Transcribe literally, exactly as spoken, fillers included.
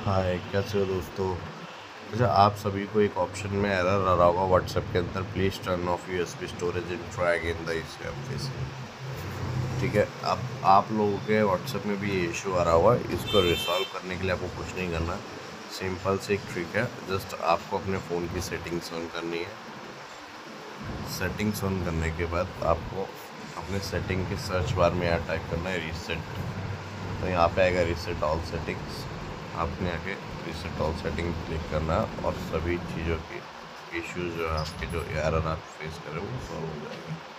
हाय, कैसे हो दोस्तों। अच्छा, आप सभी को एक ऑप्शन में एरर आ रहा होगा व्हाट्सएप के अंदर, please turn off USB storage and try again the issue I am facing. ठीक है, अब आप लोगों के व्हाट्सएप में भी ये इशू आ रहा होगा। इसको रिसॉल्व करने के लिए आपको कुछ नहीं करना, सिंपल से एक ट्रिक है। जस्ट आपको अपने फ़ोन की सेटिंग्स ऑन करनी है। सेटिंग्स ऑन करने के बाद आपको अपने सेटिंग के सर्च बार में यहाँ टाइप करना है रीसेट। तो यहाँ पे आएगा रीसेट ऑल सेटिंग्स। आपने आके रीसेट ऑल सेटिंग क्लिक करना है और सभी चीज़ों की इश्यूज जो है आपके जो एरर आप फेस करें वो सॉल्व हो जाएगा।